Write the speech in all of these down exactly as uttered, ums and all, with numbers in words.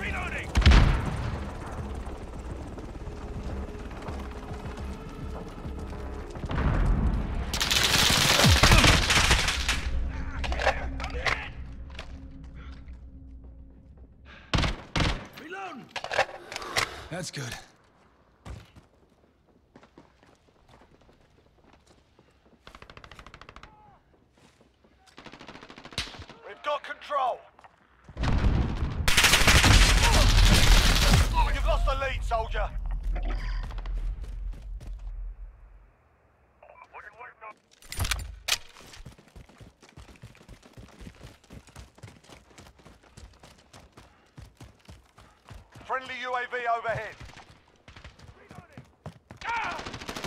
Reloading! Reloading! That's good. We've got control. You've lost the lead, soldier. Friendly U A V overhead. Ah!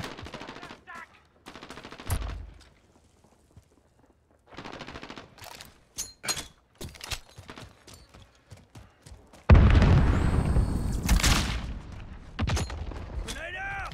Grenade out!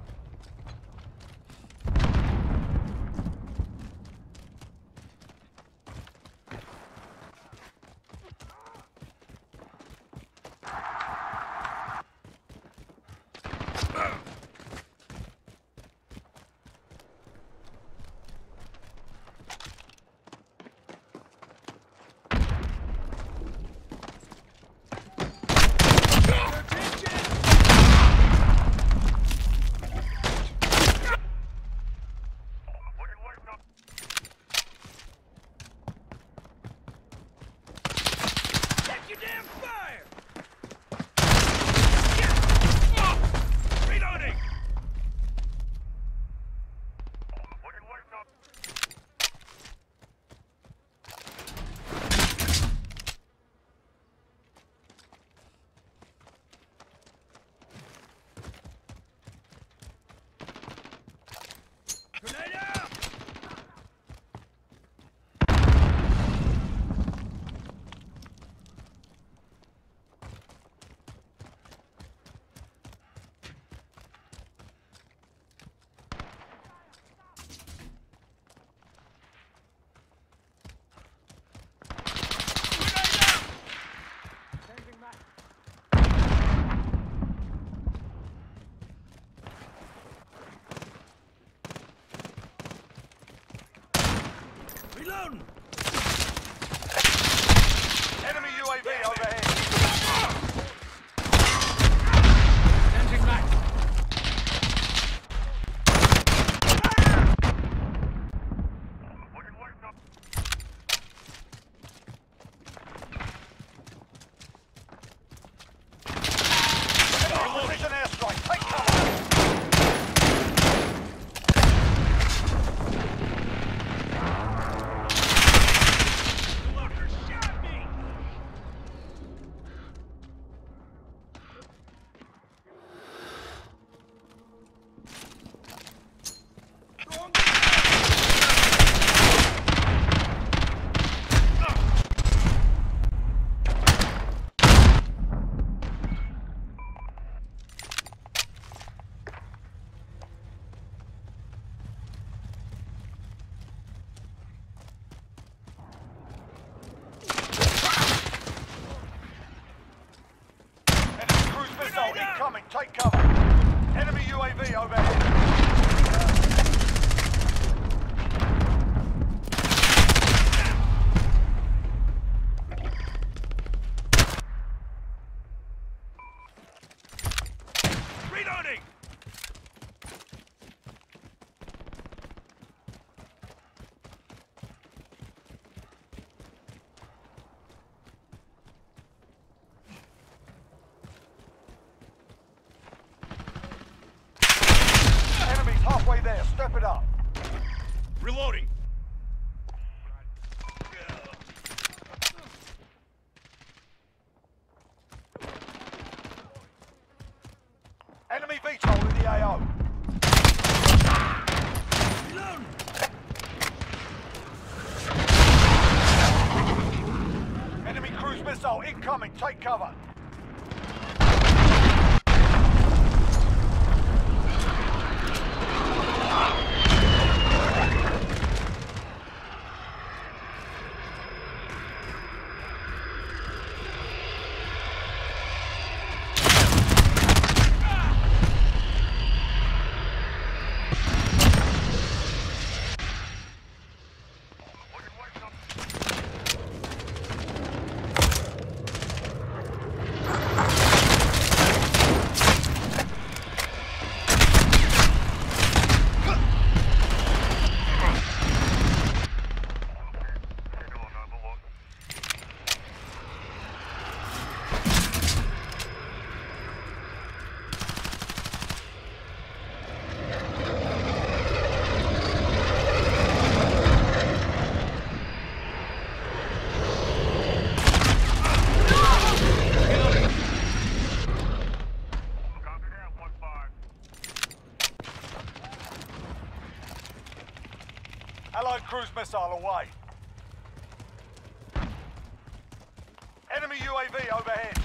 Check your damn fire! Reloading! Grenade out! Reloading! Enemy U A V overhead. Changing back. Enemy precision airstrike. Take cover. Fucker shot me! Wrong Enemy cruise missile Grenade out! incoming. Take cover. Enemy U A V overhead. Reloading! Enemies halfway there. Step it up. Reloading! Enemy V TOL in the A O. Reloading! Enemy cruise missile incoming. Take cover. cruise missile away. Enemy U A V overhead.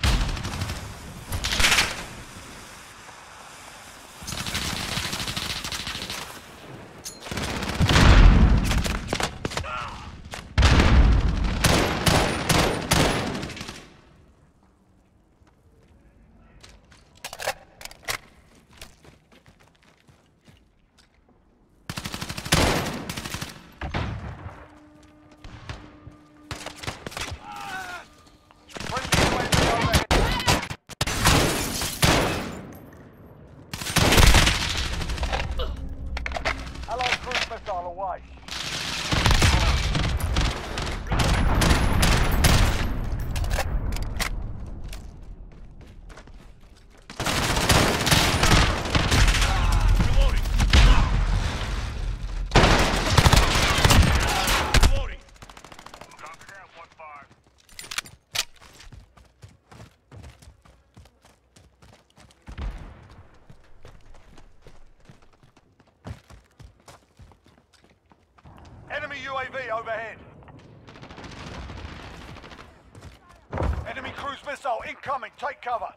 Allied cruise missile away. Reloading. Reloading. Copy that, one five. Enemy U A V overhead. Enemy cruise missile incoming. Take cover.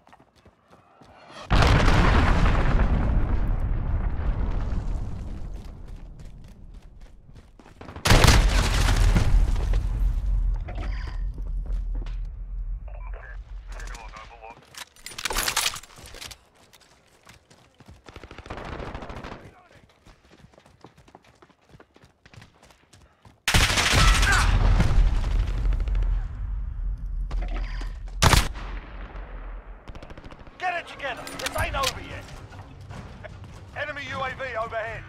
Get it together. This ain't over yet. Enemy U A V overhead.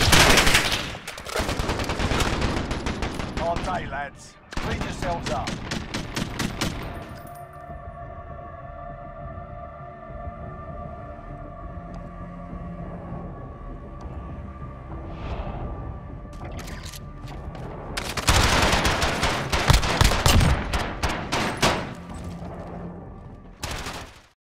On day, lads. Clean yourselves up.